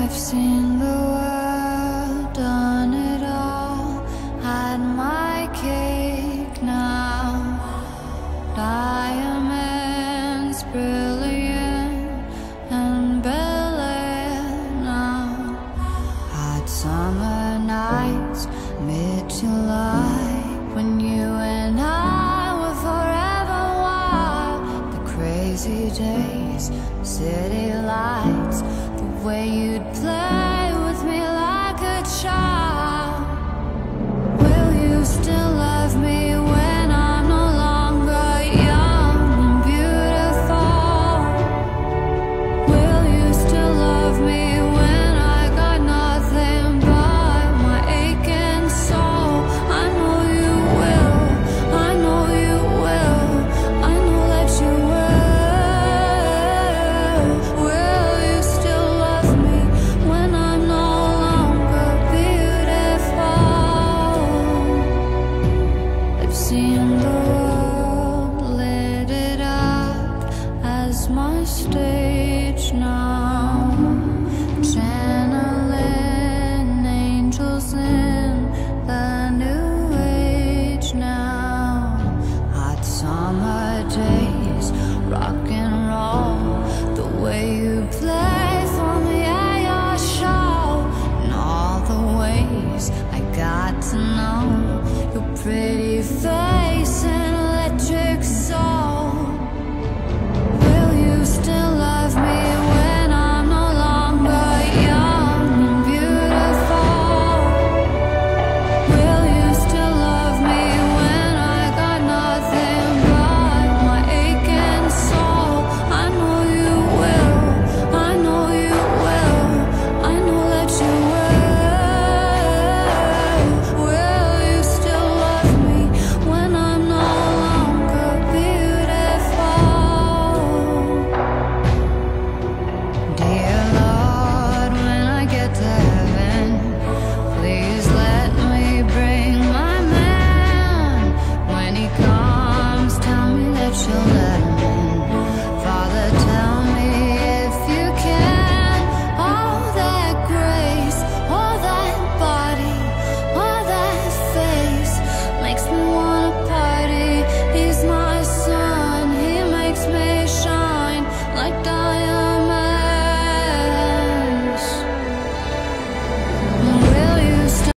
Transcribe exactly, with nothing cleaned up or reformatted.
I've seen the world, done it all, had my cake now. Diamonds brilliant and Bel Air now. Hot summer nights, mid-July, when you and I were forever wild. The crazy days, city lights, the way you'd play with me like a child. Will you still love me when I'm no longer young and beautiful? Will you still love me when I got nothing but my aching soul? I know you will, I know you will, I know that you will. Will you still love me when I'm no longer beautiful? I've seen